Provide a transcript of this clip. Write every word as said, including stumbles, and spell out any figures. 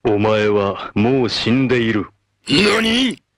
お前はもう死んでいる。 何！